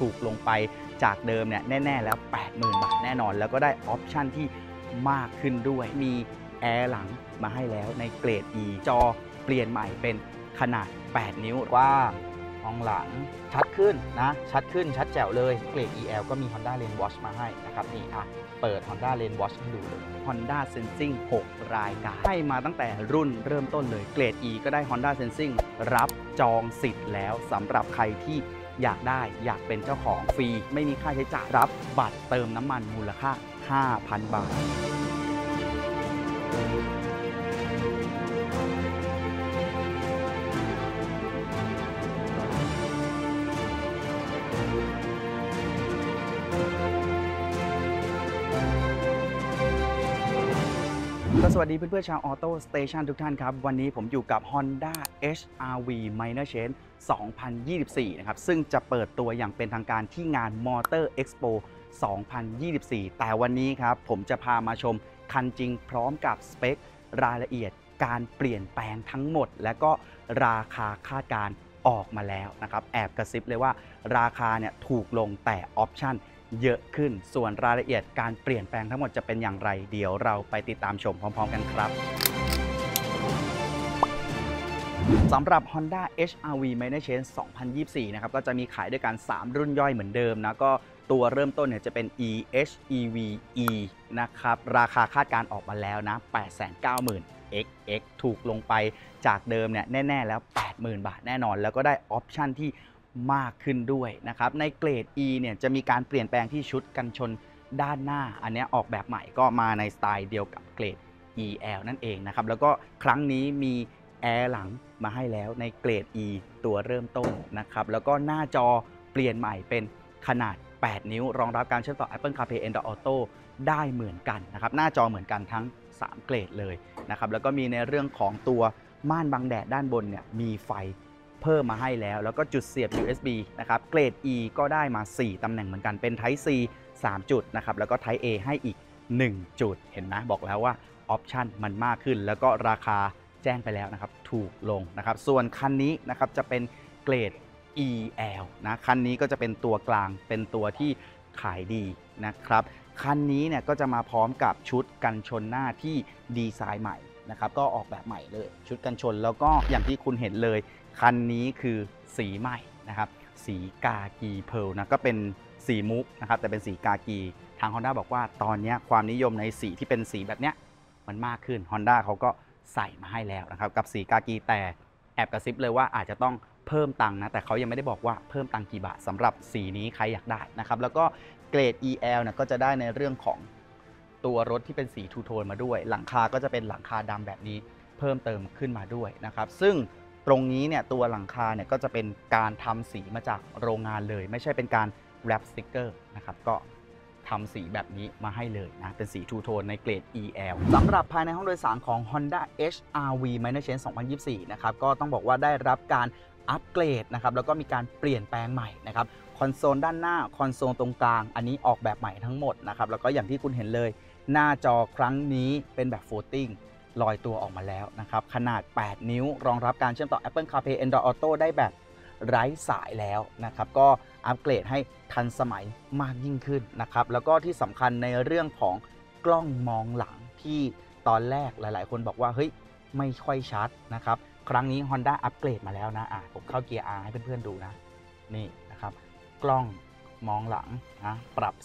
ถูกลงไปจากเดิมเนี่ยแน่ๆแล้ว 80,000 บาทแน่นอนแล้วก็ได้ออปชันที่มากขึ้นด้วยมีแอร์หลังมาให้แล้วในเกรด E จอเปลี่ยนใหม่เป็นขนาด 8 นิ้วกว้างมองหลังชัดขึ้นนะชัดขึ้นชัดแจ๋วเลยเกรด EL ก็มี Honda Lane Watch มาให้นะครับนี่เปิด Honda Lane Watch ให้ดูเลย Honda Sensing 6 รายการให้มาตั้งแต่รุ่นเริ่มต้นเลยเกรด E ก็ได้ Honda Sensing รับจองสิทธิ์แล้วสำหรับใครที่อยากได้อยากเป็นเจ้าของฟรีไม่มีค่าใช้จ่ายรับบัตรเติมน้ำมันมูลค่า 5,000 บาทสวัสดีเพื่อนๆชาวออโต้สเตชันทุกท่านครับวันนี้ผมอยู่กับ Honda HR-V Minor Change 2024 นะครับซึ่งจะเปิดตัวอย่างเป็นทางการที่งาน Motor Expo 2024 แต่วันนี้ครับผมจะพามาชมคันจริงพร้อมกับสเปครายละเอียดการเปลี่ยนแปลงทั้งหมดและก็ราคาคาดการณ์ออกมาแล้วนะครับแอบกระซิบเลยว่าราคาเนี่ยถูกลงแต่ออปชั่นเยอะขึ้นส่วนรายละเอียดการเปลี่ยนแปลงทั้งหมดจะเป็นอย่างไรเดี๋ยวเราไปติดตามชมพร้อมๆกันครับสำหรับ Honda HR-V Minor Change 2024 นะครับก็จะมีขายด้วยกัน3รุ่นย่อยเหมือนเดิมนะก็ตัวเริ่มต้นเนี่ยจะเป็น EHEV E นะครับราคาคาดการณ์ออกมาแล้วนะ 890,000 XX ถูกลงไปจากเดิมเนี่ยแน่ๆแล้ว 80,000 บาทแน่นอนแล้วก็ได้ออปชั่นที่มากขึ้นด้วยนะครับในเกรด E เนี่ยจะมีการเปลี่ยนแปลงที่ชุดกันชนด้านหน้าอันนี้ออกแบบใหม่ก็มาในสไตล์เดียวกับเกรด EL นั่นเองนะครับแล้วก็ครั้งนี้มีแอร์หลังมาให้แล้วในเกรด E ตัวเริ่มต้นนะครับแล้วก็หน้าจอเปลี่ยนใหม่เป็นขนาด 8 นิ้วรองรับการเชื่อมต่อ Apple CarPlay Android Auto ได้เหมือนกันนะครับหน้าจอเหมือนกันทั้ง3เกรดเลยนะครับแล้วก็มีในเรื่องของตัวม่านบังแดดด้านบนเนี่ยมีไฟเพิ่มมาให้แล้วก็จุดเสียบ USB นะครับเกรด E ก็ได้มา4ตำแหน่งเหมือนกันเป็น Type C 3 จุดนะครับแล้วก็ Type A ให้อีก1จุดเห็นไหมบอกแล้วว่าออปชันมันมากขึ้นแล้วก็ราคาแจ้งไปแล้วนะครับถูกลงนะครับส่วนคันนี้นะครับจะเป็นเกรด EL นะคันนี้ก็จะเป็นตัวกลางเป็นตัวที่ขายดีนะครับคันนี้เนี่ยก็จะมาพร้อมกับชุดกันชนหน้าที่ดีไซน์ใหม่นะครับก็ออกแบบใหม่เลยชุดกันชนแล้วก็อย่างที่คุณเห็นเลยคันนี้คือสีใหม่นะครับสีกากีเพิร์ลนะก็เป็นสีมุกนะครับแต่เป็นสีกากีทาง Honda บอกว่าตอนนี้ความนิยมในสีที่เป็นสีแบบเนี้ยมันมากขึ้น Honda เขาก็ใส่มาให้แล้วนะครับกับสีกากีแต่แอบกระซิบเลยว่าอาจจะต้องเพิ่มตังค์นะแต่เขายังไม่ได้บอกว่าเพิ่มตังค์กี่บาทสำหรับสีนี้ใครอยากได้นะครับแล้วก็เกรด EL เนี่ยก็จะได้ในเรื่องของตัวรถที่เป็นสีทูโทนมาด้วยหลังคาก็จะเป็นหลังคาดำแบบนี้เพิ่มเติมขึ้นมาด้วยนะครับซึ่งตรงนี้เนี่ยตัวหลังคาเนี่ยก็จะเป็นการทำสีมาจากโรงงานเลยไม่ใช่เป็นการแรปสติกเกอร์นะครับก็ทำสีแบบนี้มาให้เลยนะเป็นสีทูโทนในเกรด EL สำหรับภายในห้องโดยสารของ Honda HR-V Minor Change 2024 นะครับก็ต้องบอกว่าได้รับการอัปเกรดนะครับแล้วก็มีการเปลี่ยนแปลงใหม่นะครับคอนโซลด้านหน้าคอนโซลตรงกลางอันนี้ออกแบบใหม่ทั้งหมดนะครับแล้วก็อย่างที่คุณเห็นเลยหน้าจอครั้งนี้เป็นแบบโฟลติ้งลอยตัวออกมาแล้วนะครับขนาด 8 นิ้วรองรับการเชื่อมต่อ Apple CarPlay Android Auto ได้แบบไร้สายแล้วนะครับก็อัปเกรดให้ทันสมัยมากยิ่งขึ้นนะครับแล้วก็ที่สำคัญในเรื่องของกล้องมองหลังที่ตอนแรกหลายๆคนบอกว่าเฮ้ยไม่ค่อยชัดนะครับครั้งนี้ Honda อัปเกรดมาแล้วนะผมเข้าเกียร์ R ให้เพื่อนๆดูนะนี่นะครับกล้องมองหลังนะปรับ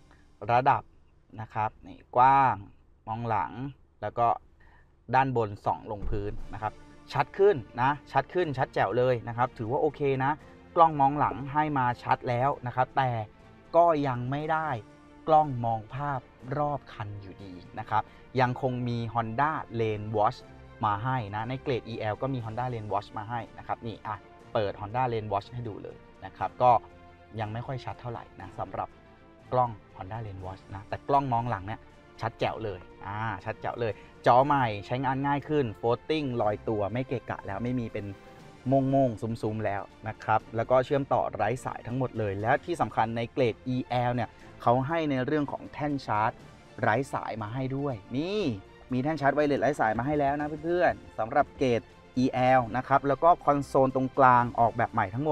3ระดับนะครับนี่กว้างมองหลังแล้วก็ด้านบนส่องลงพื้นนะครับชัดขึ้นนะชัดขึ้นชัดแจ๋วเลยนะครับถือว่าโอเคนะกล้องมองหลังให้มาชัดแล้วนะครับแต่ก็ยังไม่ได้กล้องมองภาพรอบคันอยู่ดีนะครับยังคงมี Honda Lane Watch มาให้นะในเกรด EL ก็มี Honda Lane Watch มาให้นะครับนี่เปิด Honda Lane Watch ให้ดูเลยนะครับก็ยังไม่ค่อยชัดเท่าไหร่นะสำหรับกล้อง Honda Lane Watch นะแต่กล้องมองหลังเนี่ยชัดแจ๋วเลยชัดแจ๋วเลยจอใหม่ใช้งานง่ายขึ้นโฟลติ้งลอยตัวไม่เกะกะแล้วไม่มีเป็นโม่งซุ้มๆแล้วนะครับแล้วก็เชื่อมต่อไร้สายทั้งหมดเลยและที่สำคัญในเกรด EL เนี่ยเขาให้ในเรื่องของแท่นชาร์จไร้สายมาให้ด้วยนี่มีแท่นชาร์จไวเลสไร้สายมาให้แล้วนะเพื่อนๆสำหรับเกรด EL นะครับแล้วก็คอนโซลตรงกลางออกแบบใหม่ทั้งหมด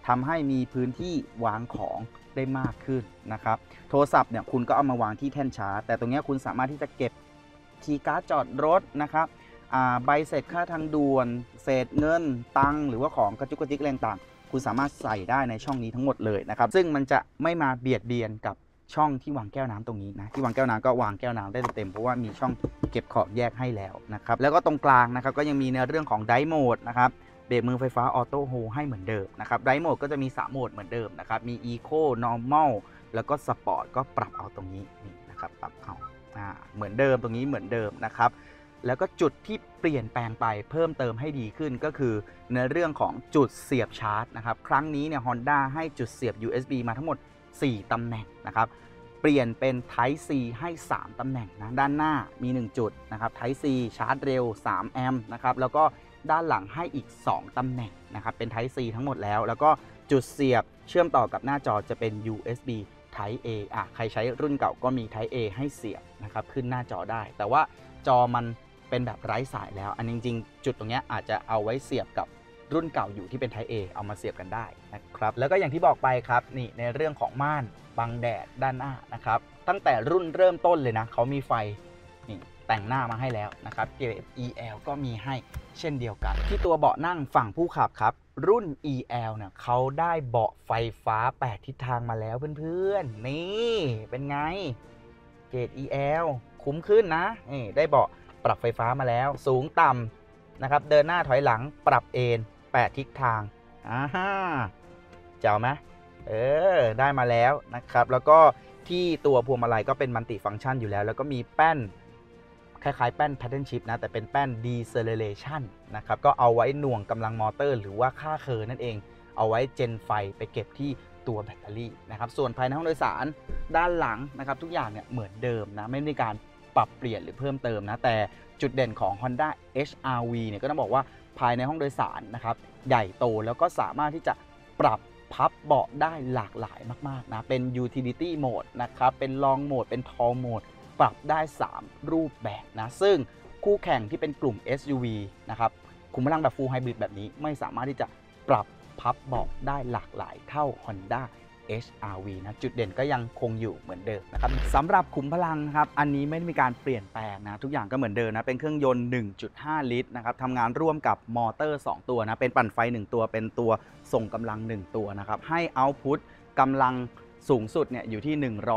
ทำให้มีพื้นที่วางของได้มากขึ้นนะครับโทรศัพท์เนี่ยคุณก็เอามาวางที่แท่นชาร์จแต่ตรงนี้คุณสามารถที่จะเก็บคีย์การ์ดจอดรถนะครับใบเสร็จค่าทางด่วนเศษเงินตังหรือว่าของกระจุกกระจิกแรงต่างคุณสามารถใส่ได้ในช่องนี้ทั้งหมดเลยนะครับซึ่งมันจะไม่มาเบียดเบียนกับช่องที่วางแก้วน้ำตรงนี้นะที่วางแก้วน้ำก็วางแก้วน้ำได้เต็มเพราะว่ามีช่องเก็บของแยกให้แล้วนะครับแล้วก็ตรงกลางนะครับก็ยังมีในเรื่องของไดโหมดนะครับเบรกมือไฟฟ้าออโต้โฮให้เหมือนเดิมนะครับไดโหมดก็จะมี3โหมดเหมือนเดิมนะครับมี Eco Normal แล้วก็ Sport ก็ปรับเอาตรงนี้นี่นะครับปรับเอาเหมือนเดิมตรงนี้เหมือนเดิมนะครับแล้วก็จุดที่เปลี่ยนแปลงไปเพิ่มเติมให้ดีขึ้นก็คือในเรื่องของจุดเสียบชาร์จนะครับครั้งนี้เนี่ย Honda ให้จุดเสียบ USB มาทั้งหมด4ตำแหน่งนะครับเปลี่ยนเป็น Type C ให้3ตำแหน่งนะด้านหน้ามี1จุดนะครับ Type C ชาร์จเร็ว3แอมป์นะครับแล้วก็ด้านหลังให้อีก2ตำแหน่งนะครับเป็น Type C ทั้งหมดแล้วก็จุดเสียบเชื่อมต่อกับหน้าจอจะเป็น USB Type A ใครใช้รุ่นเก่าก็มี Type A ให้เสียบนะครับขึ้นหน้าจอได้แต่ว่าจอมันเป็นแบบไร้สายแล้วอันจริงๆจุดตรงนี้อาจจะเอาไว้เสียบกับรุ่นเก่าอยู่ที่เป็น Type A เอามาเสียบกันได้นะครับแล้วก็อย่างที่บอกไปครับนี่ในเรื่องของม่านบังแดดด้านหน้านะครับตั้งแต่รุ่นเริ่มต้นเลยนะเขามีไฟนี่แต่งหน้ามาให้แล้วนะครับเกรด EL ก็มีให้เช่นเดียวกันที่ตัวเบาะนั่งฝั่งผู้ขับครับรุ่น EL เนี่ยเขาได้เบาะไฟฟ้า8ทิศทางมาแล้วเพื่อนๆนี่เป็นไงเกรด EL คุ้มขึ้นนะนี่ได้เบาะปรับไฟฟ้ามาแล้วสูงต่ำนะครับเดินหน้าถอยหลังปรับเอน8ทิศทางเจ๋วไหมได้มาแล้วนะครับแล้วก็ที่ตัวพวงมาลัยก็เป็นมัลติฟังก์ชันอยู่แล้วแล้วก็มีแป้นคล้ายๆแป้น Pattern Shift นะแต่เป็นแป้น Deceleration นะครับก็เอาไว้หน่วงกำลังมอเตอร์หรือว่าค่าเคอร์นั่นเองเอาไว้เจนไฟไปเก็บที่ตัวแบตเตอรี่นะครับส่วนภายในห้องโดยสารด้านหลังนะครับทุกอย่างเนี่ยเหมือนเดิมนะไม่มีการปรับเปลี่ยนหรือเพิ่มเติมนะแต่จุดเด่นของ Honda HR-V เนี่ยก็ต้องบอกว่าภายในห้องโดยสารนะครับใหญ่โตแล้วก็สามารถที่จะปรับพับเบาะได้หลากหลายมากๆนะเป็น Utility Mode นะครับเป็น Long Mode เป็น Tall Mode ปรับได้3รูปแบบนะซึ่งคู่แข่งที่เป็นกลุ่ม SUV นะครับขุมพลังแบบ Full Hybrid แบบนี้ไม่สามารถที่จะปรับพับเบาะได้หลากหลายเท่า Honda HR-V นะจุดเด่นก็ยังคงอยู่เหมือนเดิมนะครับสำหรับขุมพลังครับอันนี้ไม่ได้มีการเปลี่ยนแปลงนะทุกอย่างก็เหมือนเดิมนะเป็นเครื่องยนต์ 1.5 ลิตรนะครับทำงานร่วมกับมอเตอร์2ตัวนะเป็นปั่นไฟ1ตัวเป็นตัวส่งกำลัง1ตัวนะครับให้เอาท์พุตกำลังสูงสุดเนี่ยอยู่ที่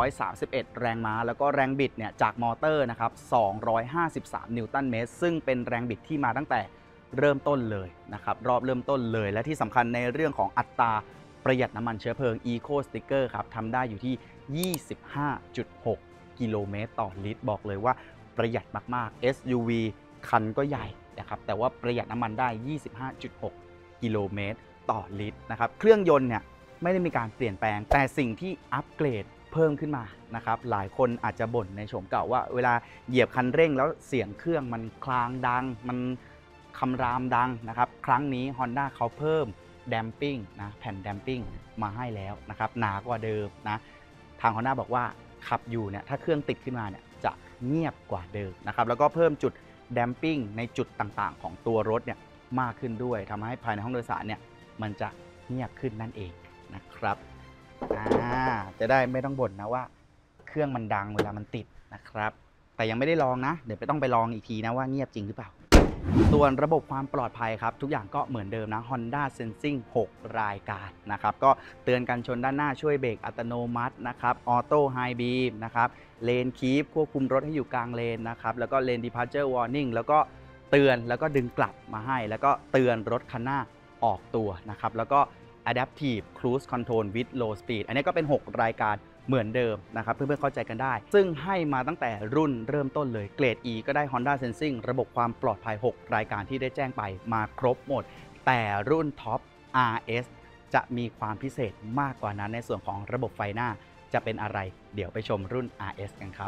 131แรงม้าแล้วก็แรงบิดเนี่ยจากมอเตอร์นะครับ253นิวตันเมตรซึ่งเป็นแรงบิดที่มาตั้งแต่เริ่มต้นเลยนะครับรอบเริ่มต้นเลยและที่สำคัญในเรื่องของอัตราประหยัดน้ำมันเชื้อเพลิง Eco Sticker ครับทำได้อยู่ที่ 25.6 กิโลเมตรต่อลิตรบอกเลยว่าประหยัดมากๆ SUV คันก็ใหญ่นะครับแต่ว่าประหยัดน้ำมันได้ 25.6 กิโลเมตรต่อลิตรนะครับเครื่องยนต์เนี่ยไม่ได้มีการเปลี่ยนแปลงแต่สิ่งที่อัปเกรดเพิ่มขึ้นมานะครับหลายคนอาจจะบ่นในโฉมเก่าว่าเวลาเหยียบคันเร่งแล้วเสียงเครื่องมันคลางดังมันคำรามดังนะครับครั้งนี้ Honda เขาเพิ่มแดมปิ้งนะแผ่นแดมปิ้งมาให้แล้วนะครับหนากว่าเดิมนะทาง Honda บอกว่าขับอยู่เนี่ยถ้าเครื่องติดขึ้นมาเนี่ยจะเงียบกว่าเดิมนะครับแล้วก็เพิ่มจุดแดมปิ้งในจุดต่างๆของตัวรถเนี่ยมากขึ้นด้วยทำให้ภายในห้องโดยสารเนี่ยมันจะเงียบขึ้นนั่นเองนะครับจะได้ไม่ต้องบ่นนะว่าเครื่องมันดังเวลามันติดนะครับแต่ยังไม่ได้ลองนะเดี๋ยวต้องไปลองอีกทีนะว่าเงียบจริงหรือเปล่าส่วนระบบความปลอดภัยครับทุกอย่างก็เหมือนเดิมนะ Honda Sensing 6 รายการนะครับก็เตือนกันชนด้านหน้าช่วยเบรกอัตโนมัตินะครับออโต้ไฮบีมนะครับเลนคีปควบคุมรถให้อยู่กลางเลนนะครับแล้วก็เลน Departure Warning แล้วก็เตือนแล้วก็ดึงกลับมาให้แล้วก็เตือนรถคันหน้าออกตัวนะครับแล้วก็ Adaptive Cruise Control with Low Speed อันนี้ก็เป็น6รายการเหมือนเดิมนะครับเพื่อนๆเข้าใจกันได้ซึ่งให้มาตั้งแต่รุ่นเริ่มต้นเลยเกรด E ก็ได้ Honda Sensing ระบบความปลอดภัย6รายการที่ได้แจ้งไปมาครบหมดแต่รุ่นท็อป RS จะมีความพิเศษมากกว่านั้นในส่วนของระบบไฟหน้าจะเป็นอะไรเดี๋ยวไปชมรุ่น RS กันครับ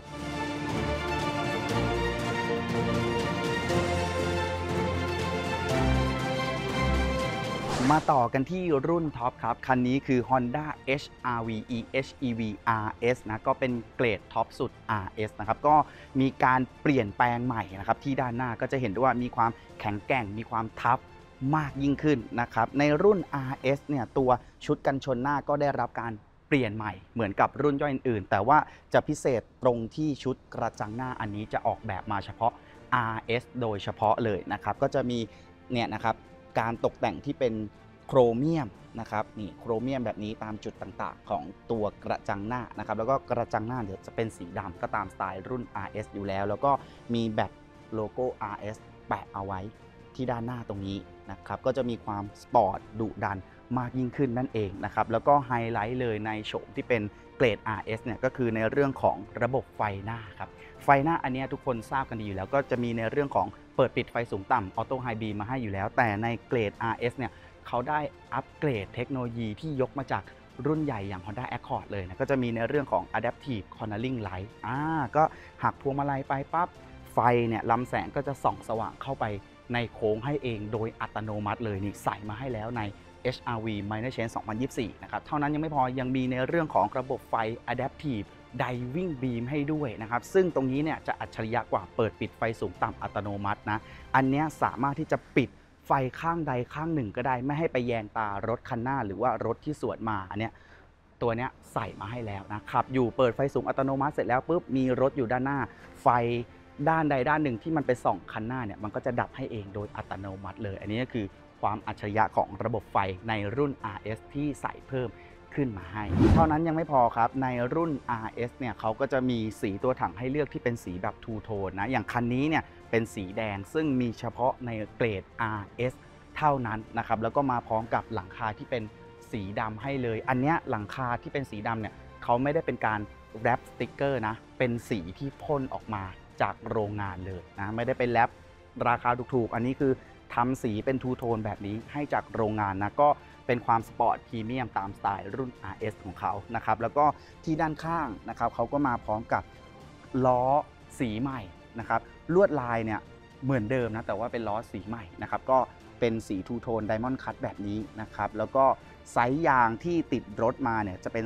มาต่อกันที่รุ่นท็อปครับคันนี้คือ Honda HR-V EHEV RS นะก็เป็นเกรดท็อปสุด RS นะครับก็มีการเปลี่ยนแปลงใหม่นะครับที่ด้านหน้าก็จะเห็นได้ว่ามีความแข็งแกร่งมีความทัฟมากยิ่งขึ้นนะครับในรุ่น RS เนี่ยตัวชุดกันชนหน้าก็ได้รับการเปลี่ยนใหม่เหมือนกับรุ่นย่อยอื่นๆแต่ว่าจะพิเศษตรงที่ชุดกระจังหน้าอันนี้จะออกแบบมาเฉพาะ RS โดยเฉพาะเลยนะครับก็จะมีเนี่ยนะครับการตกแต่งที่เป็นโครเมียมนะครับนี่โครเมียมแบบนี้ตามจุดต่างๆของตัวกระจังหน้านะครับแล้วก็กระจังหน้าเดี๋ยวจะเป็นสีดำก็ตามสไตล์รุ่น RS อยู่แล้วก็มีแบบโลโก้ RS แปะเอาไว้ที่ด้านหน้าตรงนี้นะครับก็จะมีความสปอร์ตดุดันมากยิ่งขึ้นนั่นเองนะครับแล้วก็ไฮไลท์เลยในโฉมที่เป็นเกรด RS เนี่ยก็คือในเรื่องของระบบไฟหน้าครับไฟหน้าอันนี้ทุกคนทราบกันดีอยู่แล้วก็จะมีในเรื่องของเปิดปิดไฟสูงต่ำออโต้ไฮบีมมาให้อยู่แล้วแต่ในเกรด RS เนี่ยเขาได้อัปเกรดเทคโนโลยีที่ยกมาจากรุ่นใหญ่อย่าง Honda Accord เลยนะก็จะมีในเรื่องของ Adaptive Cornering Light ก็หักพวงมาลัยไปปั๊บไฟเนี่ยลำแสงก็จะส่องสว่างเข้าไปในโค้งให้เองโดยอัตโนมัติเลยนี่ใส่มาให้แล้วใน HRV Minor Change 2024 นะครับเท่านั้นยังไม่พอยังมีในเรื่องของระบบไฟ Adaptive Diving Beam ให้ด้วยนะครับซึ่งตรงนี้เนี่ยจะอัจฉริยะกว่าเปิดปิดไฟสูงต่ำอัตโนมัตินะอันนี้สามารถที่จะปิดไฟข้างใดข้างหนึ่งก็ได้ไม่ให้ไปแยงตารถคันหน้าหรือว่ารถที่สวนมาเนี่ยตัวเนี้ยใส่มาให้แล้วนะครับอยู่เปิดไฟสูงอัตโนมัติเสร็จแล้วปุ๊บมีรถอยู่ด้านหน้าไฟด้านใดด้านหนึ่งที่มันไปส่องคันหน้าเนี่ยมันก็จะดับให้เองโดยอัตโนมัติเลยอันนี้ก็คือความอัจฉริยะของระบบไฟในรุ่น RS ที่ใส่เพิ่มขึ้นมาให้เท่านั้นยังไม่พอครับในรุ่น RS เนี่ยเขาก็จะมีสีตัวถังให้เลือกที่เป็นสีแบบทูโทนนะอย่างคันนี้เนี่ยเป็นสีแดงซึ่งมีเฉพาะในเกรด RS เท่านั้นนะครับแล้วก็มาพร้อมกับหลังคาที่เป็นสีดำให้เลยอันเนี้ยหลังคาที่เป็นสีดำเนี่ยเขาไม่ได้เป็นการแรปสติ๊กเกอร์นะเป็นสีที่พ่นออกมาจากโรงงานเลยนะไม่ได้เป็นแรปราคาถูกๆอันนี้คือทำสีเป็นทูโทนแบบนี้ให้จากโรงงานนะก็เป็นความสปอร์ตพรีเมียมตามสไตล์รุ่น RS ของเขานะครับแล้วก็ที่ด้านข้างนะครับเขาก็มาพร้อมกับล้อสีใหม่นะครับลวดลายเนี่ยเหมือนเดิมนะแต่ว่าเป็นล้อสีใหม่นะครับก็เป็นสีทูโทนไดมอนด์คัตแบบนี้นะครับแล้วก็ไซส์ยางที่ติดรถมาเนี่ยจะเป็น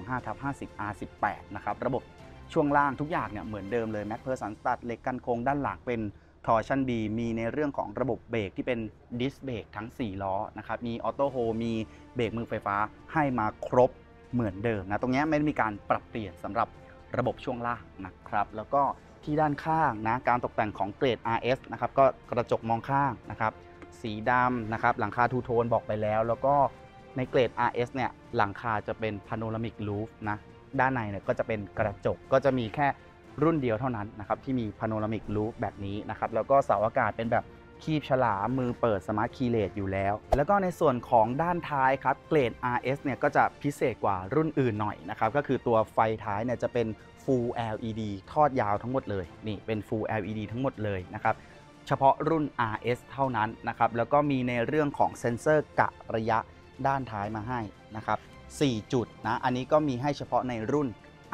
225/50 R18 นะครับระบบช่วงล่างทุกอย่างเนี่ยเหมือนเดิมเลยแม็กเพอร์สันสตัดเหล็กกันโค้งด้านหลังเป็นทอร์ชันดีมีในเรื่องของระบบเบรกที่เป็นดิสเบรกทั้ง4ล้อนะครับมีออโต้โฮมีเบรกมือไฟฟ้าให้มาครบเหมือนเดิมนะตรงนี้ไม่ได้มีการปรับเปลี่ยนสำหรับระบบช่วงล่างนะครับแล้วก็ที่ด้านข้างนะการตกแต่งของเกรด RS นะครับก็กระจกมองข้างนะครับสีดำนะครับหลังคาทูโทนบอกไปแล้วก็ในเกรด RS เนี่ยหลังคาจะเป็นพาโนรามิกรูฟนะด้านในเนี่ยก็จะเป็นกระจกก็จะมีแค่รุ่นเดียวเท่านั้นนะครับที่มีพาโนรามิกรูฟแบบนี้นะครับแล้วก็เสาอากาศเป็นแบบคีบฉลามมือเปิดสมาร์ทคีย์เลสอยู่แล้วแล้วก็ในส่วนของด้านท้ายครับเกรด RS เนี่ยก็จะพิเศษกว่ารุ่นอื่นหน่อยนะครับก็คือตัวไฟท้ายเนี่ยจะเป็น Full LED ทอดยาวทั้งหมดเลยนี่เป็น Full LED ทั้งหมดเลยนะครับเฉพาะรุ่น RS เท่านั้นนะครับแล้วก็มีในเรื่องของเซ็นเซอร์กะระยะด้านท้ายมาให้นะครับ4จุดนะอันนี้ก็มีให้เฉพาะในรุ่น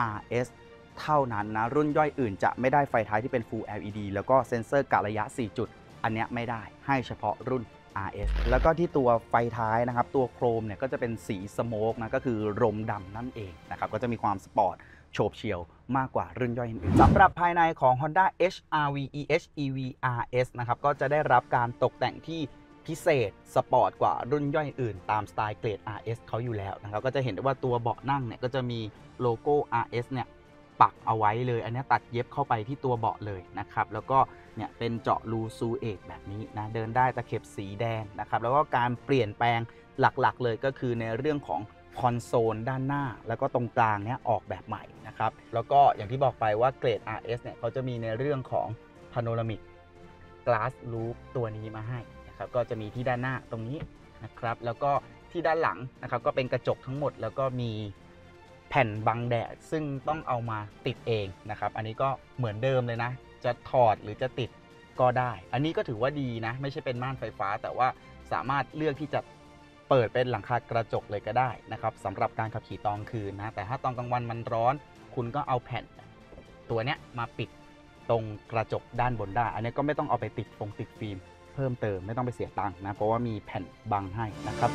RS เท่านั้นนะรุ่นย่อยอื่นจะไม่ได้ไฟท้ายที่เป็น Full LED แล้วก็เซ็นเซอร์กะระยะ4จุดอันนี้ไม่ได้ให้เฉพาะรุ่น RS แล้วก็ที่ตัวไฟท้ายนะครับตัวโครมเนี่ยก็จะเป็นสีสโมกนะก็คือรมดำนั่นเองนะครับก็จะมีความสปอร์ตโฉบเฉี่ยวมากกว่ารุ่นย่อยอื่นสำหรับภายในของ Honda HR-V EHEV RS นะครับก็จะได้รับการตกแต่งที่พิเศษสปอร์ตกว่ารุ่นย่อยอื่นตามสไตล์เกรด RS เขาอยู่แล้วนะครับก็จะเห็นได้ว่าตัวเบาะนั่งเนี่ยก็จะมีโลโก้ RS เนี่ยปักเอาไว้เลยอันนี้ตัดเย็บเข้าไปที่ตัวเบาะเลยนะครับแล้วก็เนี่ยเป็นเจาะรูซูเอกแบบนี้นะเดินได้ตะเข็บสีแดงนะครับแล้วก็การเปลี่ยนแปลงหลักๆเลยก็คือในเรื่องของคอนโซลด้านหน้าแล้วก็ตรงกลางเนี่ยออกแบบใหม่นะครับแล้วก็อย่างที่บอกไปว่าเกรด RS เนี่ยเขาจะมีในเรื่องของ Panoramic Glass Roof ตัวนี้มาให้นะครับก็จะมีที่ด้านหน้าตรงนี้นะครับแล้วก็ที่ด้านหลังนะครับก็เป็นกระจกทั้งหมดแล้วก็มีแผ่นบังแดดซึ่งต้องเอามาติดเองนะครับอันนี้ก็เหมือนเดิมเลยนะจะถอดหรือจะติดก็ได้อันนี้ก็ถือว่าดีนะไม่ใช่เป็นม่านไฟฟ้าแต่ว่าสามารถเลือกที่จะเปิดเป็นหลังคากระจกเลยก็ได้นะครับสำหรับการขับขี่ตอนคืนนะแต่ถ้าตอนกลางวันมันร้อนคุณก็เอาแผ่นตัวเนี้ยมาปิดตรงกระจกด้านบนได้อันนี้ก็ไม่ต้องเอาไปติดฟิล์มเพิ่มเติมไม่ต้องไปเสียตังค์นะเพราะว่ามีแผ่นบังให้นะครับ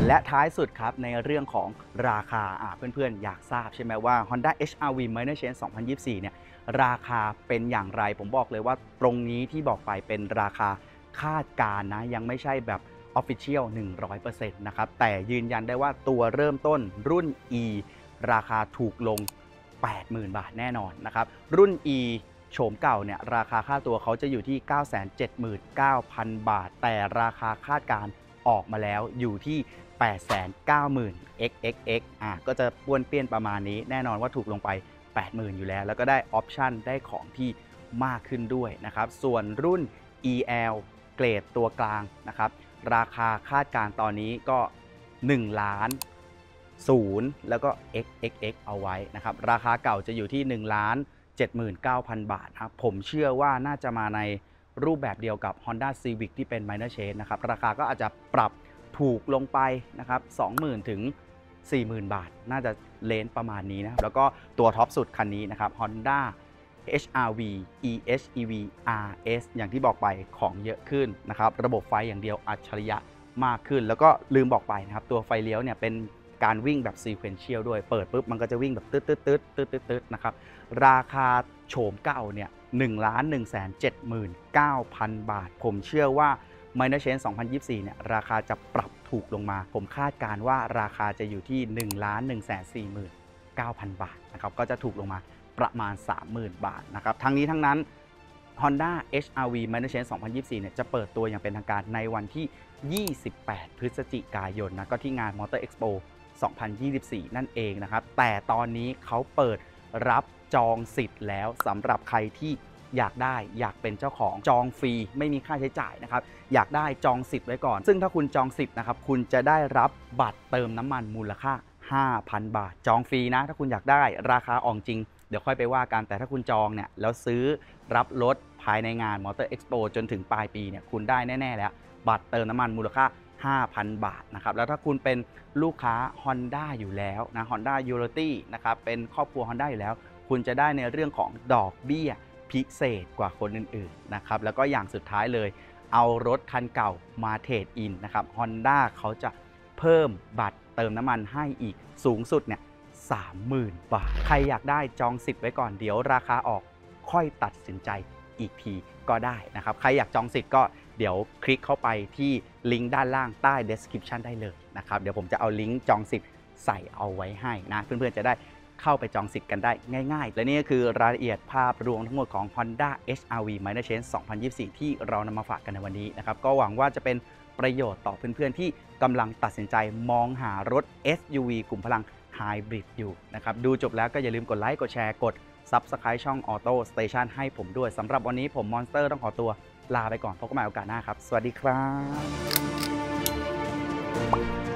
และท้ายสุดครับในเรื่องของราคาเพื่อนๆอยากทราบใช่ไหมว่า Honda HR-V Minor Change 2024 เนี่ยราคาเป็นอย่างไรผมบอกเลยว่าตรงนี้ที่บอกไปเป็นราคาคาดการณ์นะยังไม่ใช่แบบ Official 100% นะครับแต่ยืนยันได้ว่าตัวเริ่มต้นรุ่น E ราคาถูกลง 80,000 บาทแน่นอนนะครับรุ่น E โฉมเก่าเนี่ยราคาค่าตัวเขาจะอยู่ที่ 979,000 บาทแต่ราคาคาดการณ์ออกมาแล้วอยู่ที่ 890,000 xxx ก็จะป้วนเปี้ยนประมาณนี้แน่นอนว่าถูกลงไป 80,000 อยู่แล้วแล้วก็ได้ออปชั่นได้ของที่มากขึ้นด้วยนะครับส่วนรุ่น EL เกรดตัวกลางนะครับราคาคาดการณ์ตอนนี้ก็1ล้าน0แล้วก็ xxx เอาไว้นะครับราคาเก่าจะอยู่ที่1,79,000 บาทครับผมเชื่อว่าน่าจะมาในรูปแบบเดียวกับ Honda Civic ที่เป็น Minor Change นะครับราคาก็อาจจะปรับถูกลงไปนะครับ 20,000 ถึง 40,000 บาทน่าจะเลนประมาณนี้นะแล้วก็ตัวท็อปสุดคันนี้นะครับ Honda HR-V EHEV RS อย่างที่บอกไปของเยอะขึ้นนะครับระบบไฟอย่างเดียวอัจฉริยะมากขึ้นแล้วก็ลืมบอกไปนะครับตัวไฟเลี้ยวเนี่ยเป็นการวิ่งแบบ sequential ด้วยเปิดปุ๊บมันก็จะวิ่งแบบตืดนะครับราคาโฉมเก่าเนี่ย1,179,000 บาทผมเชื่อว่า Minor Change 2024 เนี่ยราคาจะปรับถูกลงมาผมคาดการณ์ว่าราคาจะอยู่ที่ 1,149,000 บาทนะครับก็จะถูกลงมาประมาณ 30,000 บาทนะครับทั้งนี้ทั้งนั้น Honda HR-V Minor Change 2024 เนี่ยจะเปิดตัวอย่างเป็นทางการในวันที่ 28 พฤศจิกายนนะก็ที่งาน Motor Expo 2024 นั่นเองนะครับแต่ตอนนี้เขาเปิดรับจองสิทธิ์แล้วสำหรับใครที่อยากได้อยากเป็นเจ้าของจองฟรีไม่มีค่าใช้จ่ายนะครับอยากได้จองสิทธิ์ไว้ก่อนซึ่งถ้าคุณจองสิทธิ์นะครับคุณจะได้รับบัตรเติมน้ำมันมูลค่า 5,000 บาทจองฟรีนะถ้าคุณอยากได้ราคาออกจริงเดี๋ยวค่อยไปว่ากันแต่ถ้าคุณจองเนี่ยแล้วซื้อรับรถภายในงาน Motor Expo จนถึงปลายปีเนี่ยคุณได้แน่ๆแล้วบัตรเติมน้ำมันมูลค่า 5,000 บาทนะครับแล้วถ้าคุณเป็นลูกค้า Honda อยู่แล้วนะ Honda Unity นะครับเป็นครอบครัว Honda อยู่แล้วคุณจะได้ในเรื่องของดอกเบี้ยพิเศษกว่าคนอื่นๆนะครับแล้วก็อย่างสุดท้ายเลยเอารถคันเก่ามาเทรดอินนะครับ Honda เขาจะเพิ่มบัตรเติมน้ำมันให้อีกสูงสุดเนี่ย 30,000 บาทใครอยากได้จองสิทธิ์ไว้ก่อนเดี๋ยวราคาออกค่อยตัดสินใจอีกทีก็ได้นะครับใครอยากจองสิทธิ์ก็เดี๋ยวคลิกเข้าไปที่ลิงก์ด้านล่างใต้ description ได้เลยนะครับเดี๋ยวผมจะเอาลิงก์จองสิทธิ์ใส่เอาไว้ให้นะเพื่อนๆจะได้เข้าไปจองสิทธิ์กันได้ง่ายๆและนี่ก็คือรายละเอียดภาพรวมทั้งหมดของ Honda HR-V Minor Change 2024 ที่เรานำมาฝากกันในวันนี้นะครับก็หวังว่าจะเป็นประโยชน์ต่อเพื่อนๆที่กำลังตัดสินใจมองหารถ SUV กลุ่มพลังไฮบริดอยู่นะครับดูจบแล้วก็อย่าลืมกดไลค์กดแชร์กด Subscribe ช่อง Auto Station ให้ผมด้วยสำหรับวันนี้ผมมอนสเตอร์ต้องขอตัวลาไปก่อนพบกันใหม่โอกาสหน้าครับสวัสดีครับ